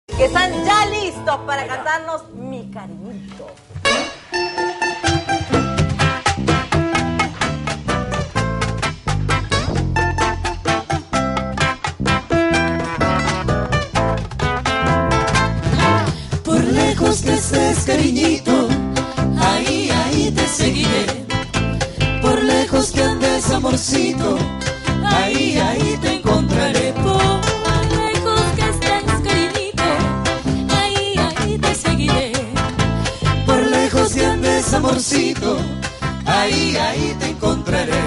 Que están ya listos para cantarnos Mi Cariñito. Por lejos que estés, cariñito, ahí, ahí te seguiré. Por lejos que andes, amorcito, ahí, ahí te encontraré. Por lejos que estés, cariñito, ahí, ahí te seguiré. Por lejos que andes, amorcito, ahí, ahí te encontraré.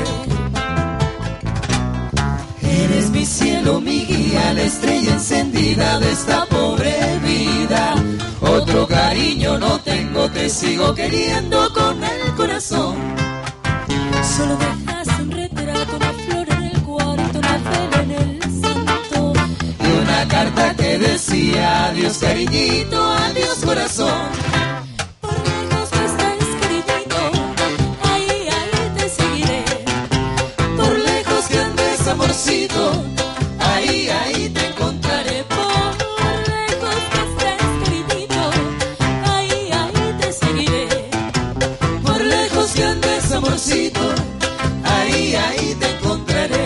Eres mi cielo, mi guía, la estrella encendida de esta pobre vida. Otro cariño no tengo, te sigo queriendo con el corazón. Solo dejaste un retrato, una flor en el cuarto, una vela en el santo. Y una carta que decía adiós cariñito, adiós corazón. Por lejos que estés, cariñito, ahí, ahí te seguiré. Por lejos que andes, amorcito, ahí, ahí te encontraré. Por lejos que estés, cariñito, ahí, ahí te seguiré. Por lejos que andes, amorcito, ahí, ahí te encontraré.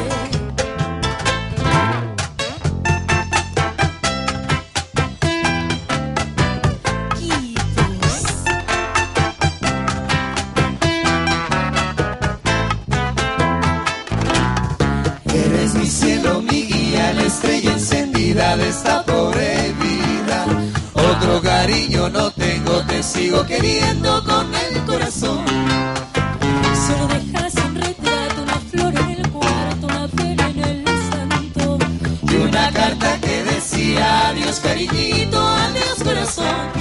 Eres mi cielo, mi guía, la estrella encendida de esta pobre vida. Otro cariño no tengo, te sigo queriendo con el corazón. Solo dejaste un retrato, una flor en el cuarto, una vela en el santo. Y una carta que decía adiós cariñito, adiós corazón.